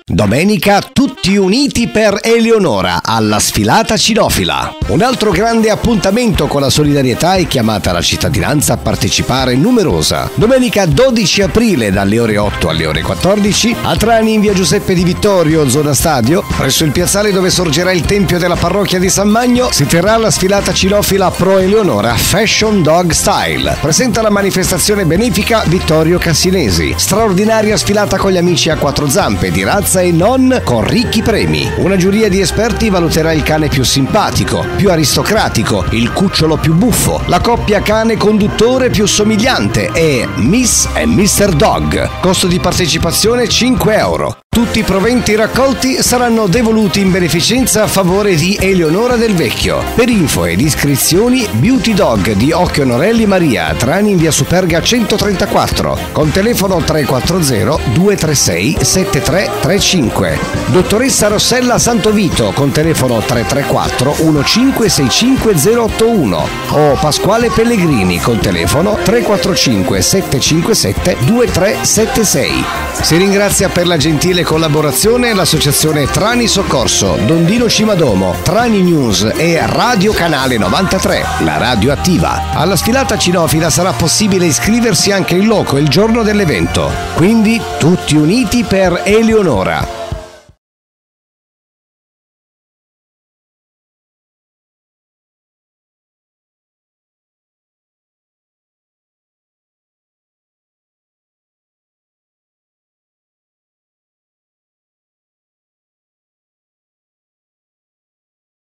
Domenica tutti uniti per Eleonora alla sfilata cinofila. Un altro grande appuntamento con la solidarietà è chiamata la cittadinanza a partecipare numerosa. Domenica 12 aprile dalle ore 8 alle ore 14 a Trani in via Giuseppe Di Vittorio, zona stadio, presso il piazzale dove sorgerà il tempio della parrocchia di San Magno, si terrà la sfilata cinofila Pro Eleonora Fashion Dog Style. Presenta la manifestazione benefica Vittorio Cassinesi. Straordinaria sfilata con gli amici a quattro zampe di razza e non, con ricchi premi. Una giuria di esperti valuterà il cane più simpatico, più aristocratico, il cucciolo più buffo, la coppia cane conduttore più somigliante e Miss e Mr. Dog. Costo di partecipazione 5 euro. Tutti i proventi raccolti saranno devoluti in beneficenza a favore di Eleonora del Vecchio. Per info ed iscrizioni Beauty Dog di Occhio Norelli Maria, Trani in via Superga 134, con telefono 340 236 7335. Dottoressa Rossella Santovito con telefono 334 1565 081 o Pasquale Pellegrini con telefono 345 757 2376. Si ringrazia per la gentile collaborazione l'associazione Trani Soccorso, Dondino Cimadomo, Trani News e Radio Canale 93, la radio attiva. Alla sfilata cinofila sarà possibile iscriversi anche in loco il giorno dell'evento. Quindi tutti uniti per Eleonora.